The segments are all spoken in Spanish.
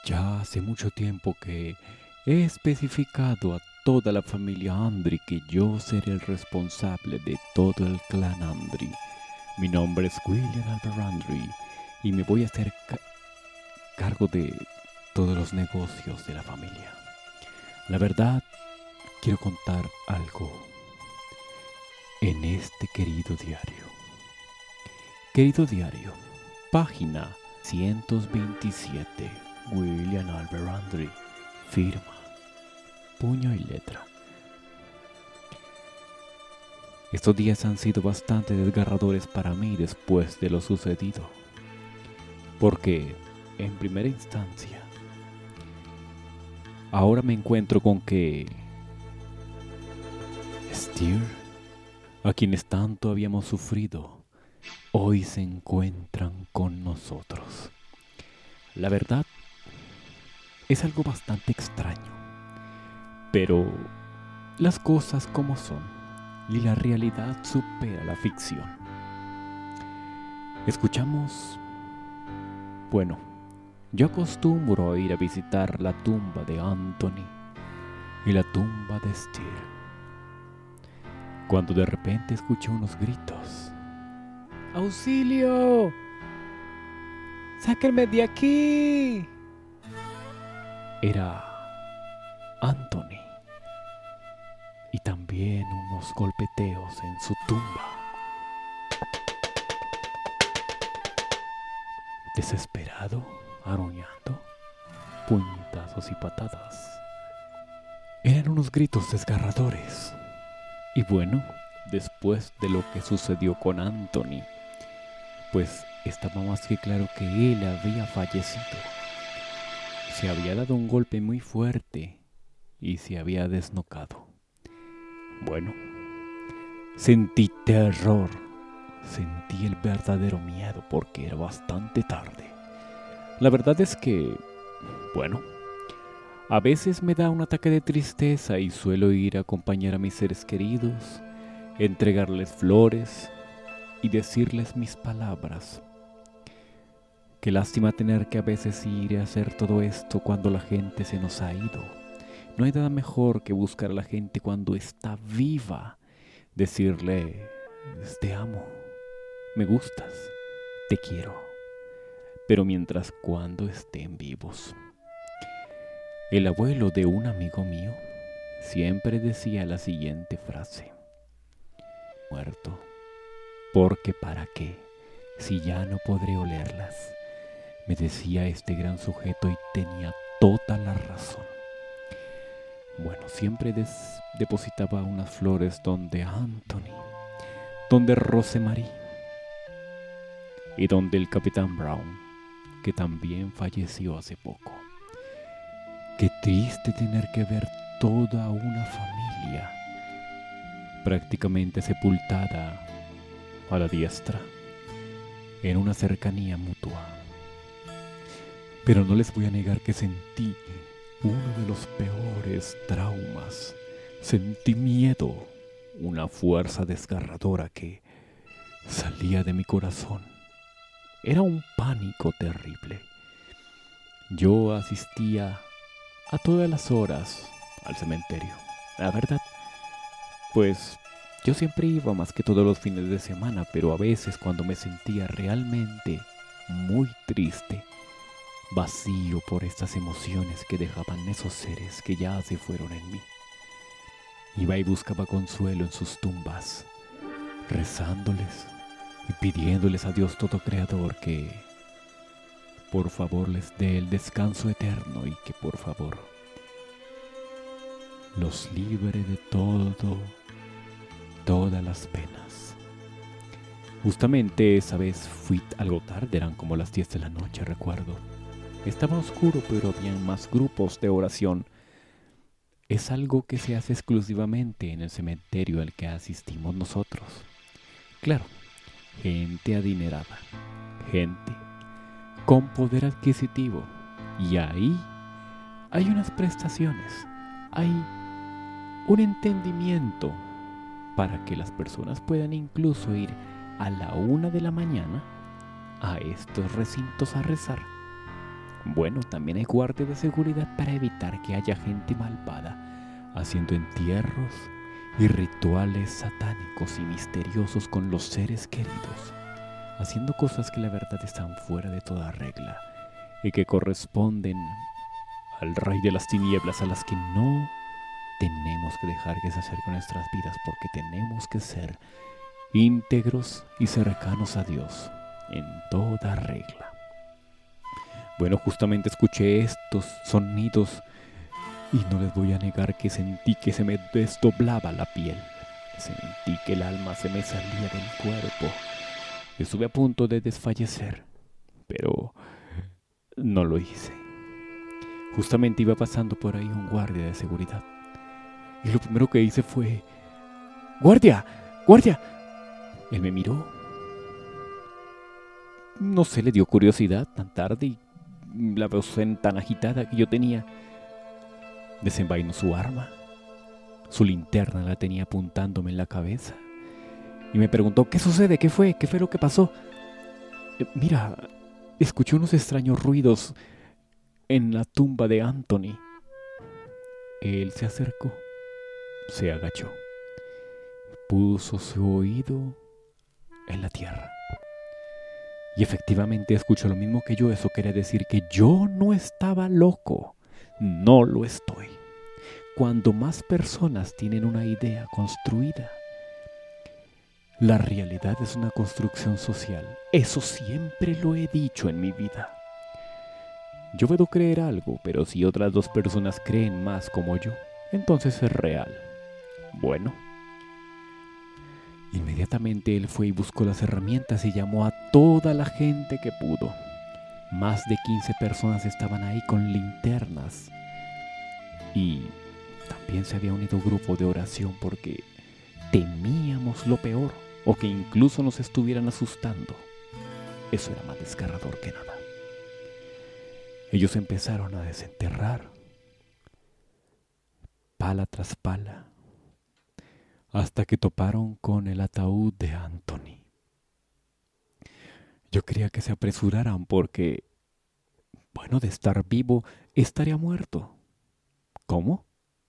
Ya hace mucho tiempo que he especificado a toda la familia Andri que yo seré el responsable de todo el clan Andri. Mi nombre es William Albert Andri y me voy a hacer cargo de todos los negocios de la familia. La verdad, quiero contar algo en este querido diario. Querido diario, página 127. William Albert Andri, firma, puño y letra. Estos días han sido bastante desgarradores para mí después de lo sucedido, porque, en primera instancia, ahora me encuentro con que Steer, a quienes tanto habíamos sufrido, hoy se encuentran con nosotros. La verdad, es algo bastante extraño, pero las cosas como son y la realidad supera la ficción. Escuchamos, bueno, yo acostumbro a ir a visitar la tumba de Anthony y la tumba de Steer, cuando de repente escuché unos gritos. ¡Auxilio! ¡Sáquenme de aquí! Era Anthony y también unos golpeteos en su tumba. Desesperado, aruñando, puñetazos y patadas. Eran unos gritos desgarradores. Y bueno, después de lo que sucedió con Anthony, pues estaba más que claro que él había fallecido. Se había dado un golpe muy fuerte y se había desnocado. Bueno, sentí terror, sentí el verdadero miedo porque era bastante tarde. La verdad es que, bueno, a veces me da un ataque de tristeza y suelo ir a acompañar a mis seres queridos, entregarles flores y decirles mis palabras. Qué lástima tener que a veces ir a hacer todo esto cuando la gente se nos ha ido. No hay nada mejor que buscar a la gente cuando está viva. Decirle, te amo, me gustas, te quiero. Pero mientras cuando estén vivos. El abuelo de un amigo mío siempre decía la siguiente frase. Muerto, porque ¿para qué? Si ya no podré olerlas. Me decía este gran sujeto y tenía toda la razón. Bueno, siempre depositaba unas flores donde Anthony, donde Rosemarie y donde el Capitán Brown, que también falleció hace poco. Qué triste tener que ver toda una familia prácticamente sepultada a la diestra en una cercanía mutua. Pero no les voy a negar que sentí uno de los peores traumas. Sentí miedo, una fuerza desgarradora que salía de mi corazón. Era un pánico terrible. Yo asistía a todas las horas al cementerio. La verdad, pues yo siempre iba más que todos los fines de semana, pero a veces cuando me sentía realmente muy triste, vacío por estas emociones que dejaban esos seres que ya se fueron en mí, iba y buscaba consuelo en sus tumbas, rezándoles y pidiéndoles a Dios todo creador que por favor les dé el descanso eterno y que por favor los libre de todas las penas. Justamente esa vez fui algo tarde, eran como las 10 de la noche, recuerdo. Estaba oscuro, pero habían más grupos de oración. Es algo que se hace exclusivamente en el cementerio al que asistimos nosotros. Claro, gente adinerada, gente con poder adquisitivo. Y ahí hay unas prestaciones, hay un entendimiento para que las personas puedan incluso ir a la 1 de la mañana a estos recintos a rezar. Bueno, también hay guardias de seguridad para evitar que haya gente malvada haciendo entierros y rituales satánicos y misteriosos con los seres queridos, haciendo cosas que la verdad están fuera de toda regla y que corresponden al rey de las tinieblas, a las que no tenemos que dejar que se acerque a nuestras vidas, porque tenemos que ser íntegros y cercanos a Dios en toda regla. Bueno, justamente escuché estos sonidos y no les voy a negar que sentí que se me desdoblaba la piel. Sentí que el alma se me salía del cuerpo. Estuve a punto de desfallecer, pero no lo hice. Justamente iba pasando por ahí un guardia de seguridad. Y lo primero que hice fue: ¡Guardia! ¡Guardia! Él me miró. No sé, le dio curiosidad tan tarde y la voz tan agitada que yo tenía. Desenvainó su arma. Su linterna la tenía apuntándome en la cabeza. Y me preguntó: ¿qué sucede? ¿Qué fue? ¿Qué fue lo que pasó? Mira, escuché unos extraños ruidos en la tumba de Anthony. Él se acercó, se agachó, puso su oído en la tierra. Y efectivamente escuchó lo mismo que yo. Eso quería decir que yo no estaba loco. No lo estoy. Cuando más personas tienen una idea construida, la realidad es una construcción social. Eso siempre lo he dicho en mi vida. Yo puedo creer algo, pero si otras dos personas creen más como yo, entonces es real. Bueno, inmediatamente él fue y buscó las herramientas y llamó a toda la gente que pudo. Más de 15 personas estaban ahí con linternas. Y también se había unido un grupo de oración porque temíamos lo peor, o que incluso nos estuvieran asustando. Eso era más desgarrador que nada. Ellos empezaron a desenterrar pala tras pala hasta que toparon con el ataúd de Anthony. Yo quería que se apresuraran porque, bueno, de estar vivo, estaría muerto. ¿Cómo?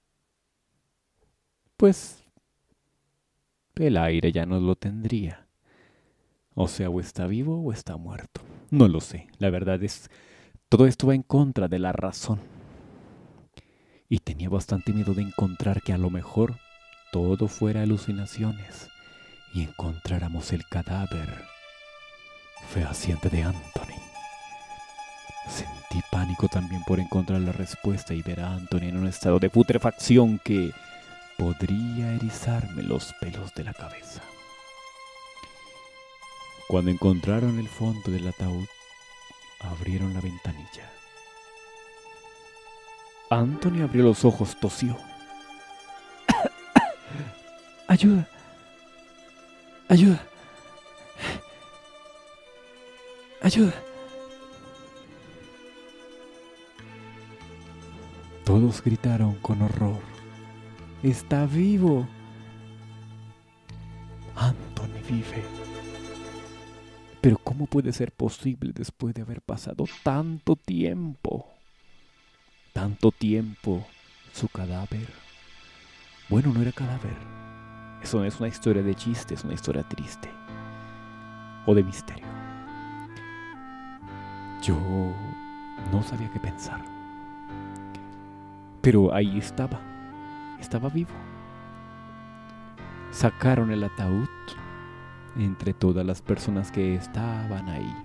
Pues el aire ya no lo tendría. O sea, o está vivo o está muerto. No lo sé. La verdad es, todo esto va en contra de la razón. Y tenía bastante miedo de encontrar que a lo mejor todo fuera alucinaciones y encontráramos el cadáver fehaciente de Anthony. Sentí pánico también por encontrar la respuesta y ver a Anthony en un estado de putrefacción que podría erizarme los pelos de la cabeza. Cuando encontraron el fondo del ataúd, abrieron la ventanilla. Anthony abrió los ojos, tosió. ¡Ayuda! ¡Ayuda! ¡Ayuda! Todos gritaron con horror: ¡está vivo! Anthony vive. Pero ¿cómo puede ser posible después de haber pasado tanto tiempo? Tanto tiempo, su cadáver. Bueno, no era cadáver. Eso no es una historia de chiste, es una historia triste. O de misterio. Yo no sabía qué pensar. Pero ahí estaba. Estaba vivo. Sacaron el ataúd entre todas las personas que estaban ahí.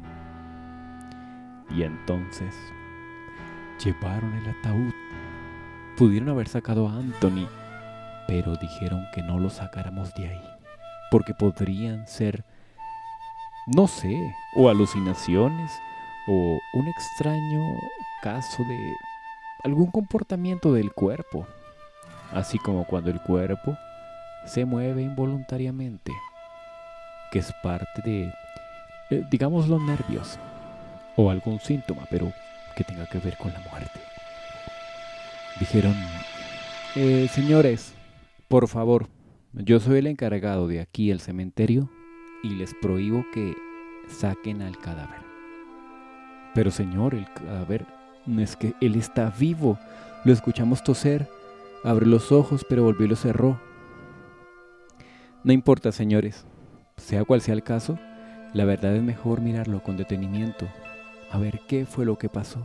Y entonces llevaron el ataúd. Pudieron haber sacado a Anthony, pero dijeron que no lo sacáramos de ahí, porque podrían ser, no sé, o alucinaciones, o un extraño caso de algún comportamiento del cuerpo, así como cuando el cuerpo se mueve involuntariamente, que es parte de, digamos, los nervios, o algún síntoma, pero que tenga que ver con la muerte. Dijeron: señores, por favor, yo soy el encargado de aquí el cementerio y les prohíbo que saquen al cadáver. Pero señor, el cadáver Es que él está vivo. Lo escuchamos toser. Abrió los ojos, pero volvió y los cerró. No importa, señores. Sea cual sea el caso, la verdad es mejor mirarlo con detenimiento, a ver qué fue lo que pasó.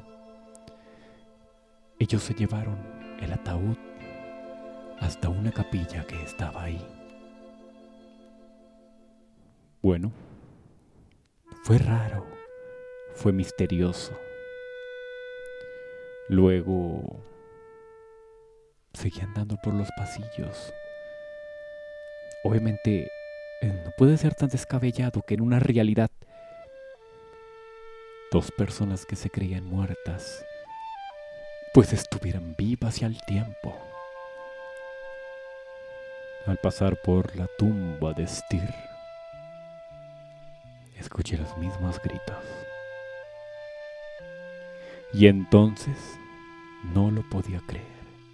Ellos se llevaron el ataúd hasta una capilla que estaba ahí. Bueno, fue raro, fue misterioso. Luego seguí andando por los pasillos. Obviamente no puede ser tan descabellado que en una realidad dos personas que se creían muertas pues estuvieran vivas y al tiempo. Al pasar por la tumba de Styr, escuché los mismos gritos. Y entonces no lo podía creer.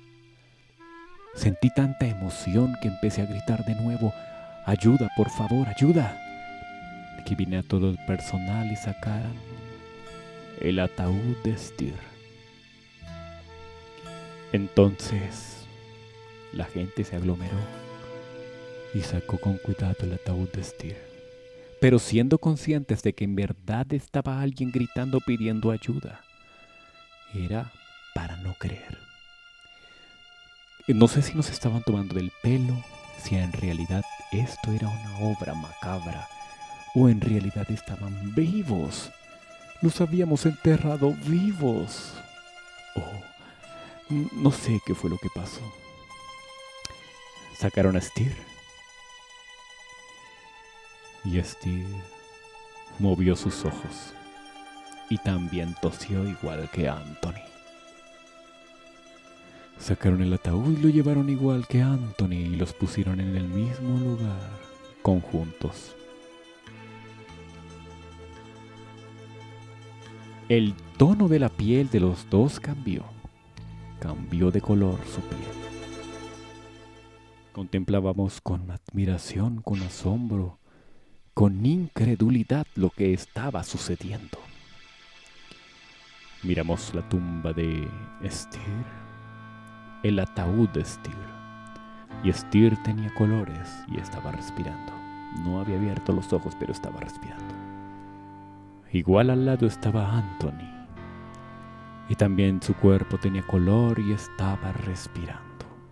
Sentí tanta emoción que empecé a gritar de nuevo: ayuda, por favor, ayuda. Que vine a todo el personal y sacaran el ataúd de Styr. Entonces la gente se aglomeró y sacó con cuidado el ataúd de Styr, pero siendo conscientes de que en verdad estaba alguien gritando pidiendo ayuda. Era para no creer. No sé si nos estaban tomando del pelo, si en realidad esto era una obra macabra, o en realidad estaban vivos. Los habíamos enterrado vivos. No sé qué fue lo que pasó. Sacaron a Styr. Y Styr movió sus ojos. Y también tosió igual que Anthony. Sacaron el ataúd y lo llevaron igual que Anthony y los pusieron en el mismo lugar, conjuntos. El tono de la piel de los dos cambió. Cambió de color su piel. Contemplábamos con admiración, con asombro, con incredulidad lo que estaba sucediendo. Miramos la tumba de Styr, el ataúd de Styr. Y Styr tenía colores y estaba respirando. No había abierto los ojos, pero estaba respirando. Igual al lado estaba Anthony. Y también su cuerpo tenía color y estaba respirando.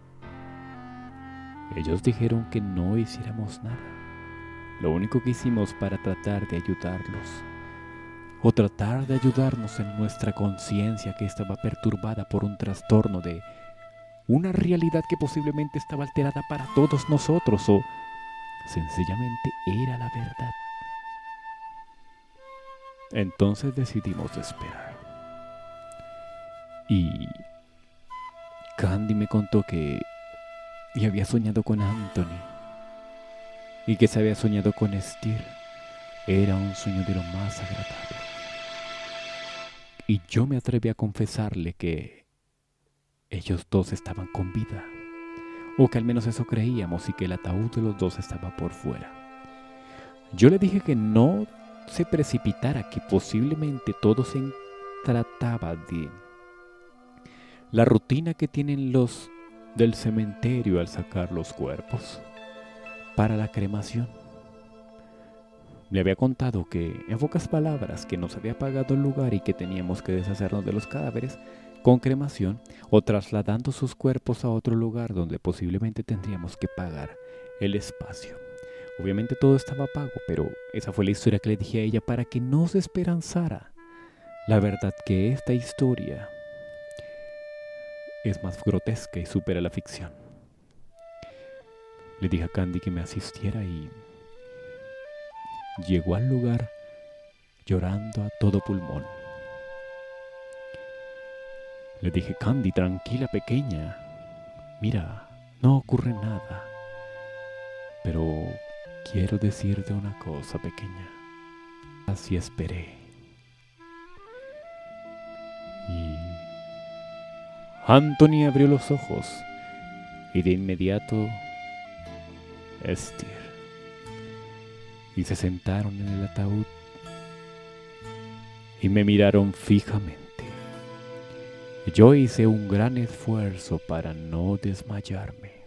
Ellos dijeron que no hiciéramos nada. Lo único que hicimos para tratar de ayudarlos, o tratar de ayudarnos en nuestra conciencia que estaba perturbada por un trastorno de una realidad que posiblemente estaba alterada para todos nosotros, o sencillamente era la verdad. Entonces decidimos esperar. Y Candy me contó que había soñado con Anthony y que se había soñado con Styr. Era un sueño de lo más agradable. Y yo me atreví a confesarle que ellos dos estaban con vida, o que al menos eso creíamos, y que el ataúd de los dos estaba por fuera. Yo le dije que no se precipitara, que posiblemente todo se trataba de la rutina que tienen los del cementerio al sacar los cuerpos para la cremación. Le había contado que, en pocas palabras, que nos había pagado el lugar y que teníamos que deshacernos de los cadáveres con cremación o trasladando sus cuerpos a otro lugar donde posiblemente tendríamos que pagar el espacio. Obviamente todo estaba pago, pero esa fue la historia que le dije a ella para que no se esperanzara. La verdad que esta historia es más grotesca y supera la ficción. Le dije a Candy que me asistiera y llegó al lugar llorando a todo pulmón. Le dije: Candy, tranquila, pequeña. Mira, no ocurre nada. Pero quiero decirte una cosa, pequeña. Así esperé. Y Anthony abrió los ojos y de inmediato Styr. Y se sentaron en el ataúd y me miraron fijamente. Yo hice un gran esfuerzo para no desmayarme.